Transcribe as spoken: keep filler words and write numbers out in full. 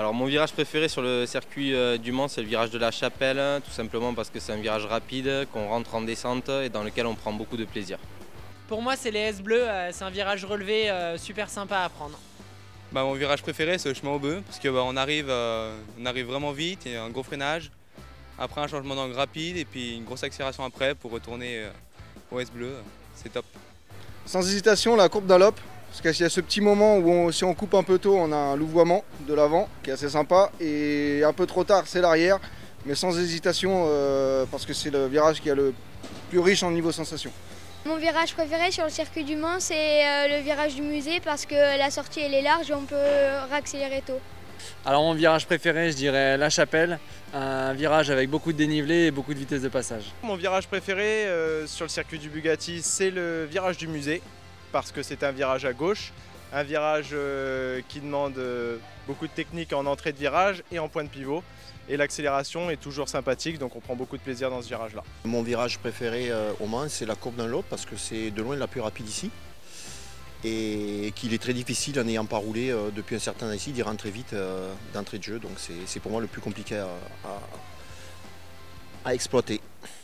Alors mon virage préféré sur le circuit euh, du Mans, c'est le virage de la Chapelle, tout simplement parce que c'est un virage rapide, qu'on rentre en descente et dans lequel on prend beaucoup de plaisir. Pour moi, c'est les S bleus, euh, c'est un virage relevé euh, super sympa à prendre. Bah, mon virage préféré, c'est le chemin au bœuf, parce qu'on bah, on arrive, euh, on arrive vraiment vite, il y a un gros freinage, après un changement d'angle rapide et puis une grosse accélération après pour retourner euh, au S bleu, c'est top. Sans hésitation, la courbe d'Allop, parce qu'il y a ce petit moment où on, si on coupe un peu tôt, on a un louvoiement de l'avant qui est assez sympa, et un peu trop tard, c'est l'arrière, mais sans hésitation, euh, parce que c'est le virage qui est le plus riche en niveau sensation. Mon virage préféré sur le circuit du Mans, c'est euh, le virage du musée, parce que la sortie elle est large et on peut réaccélérer tôt. Alors mon virage préféré, je dirais La Chapelle, un virage avec beaucoup de dénivelé et beaucoup de vitesse de passage. Mon virage préféré euh, sur le circuit du Bugatti, c'est le virage du musée, parce que c'est un virage à gauche, un virage euh, qui demande euh, beaucoup de technique en entrée de virage et en point de pivot. Et l'accélération est toujours sympathique, donc on prend beaucoup de plaisir dans ce virage-là. Mon virage préféré euh, au Mans, c'est la courbe d'Allop, parce que c'est de loin la plus rapide ici. Et qu'il est très difficile, en n'ayant pas roulé euh, depuis un certain temps ici, d'y rentrer vite euh, d'entrée de jeu. Donc c'est pour moi le plus compliqué à, à, à exploiter.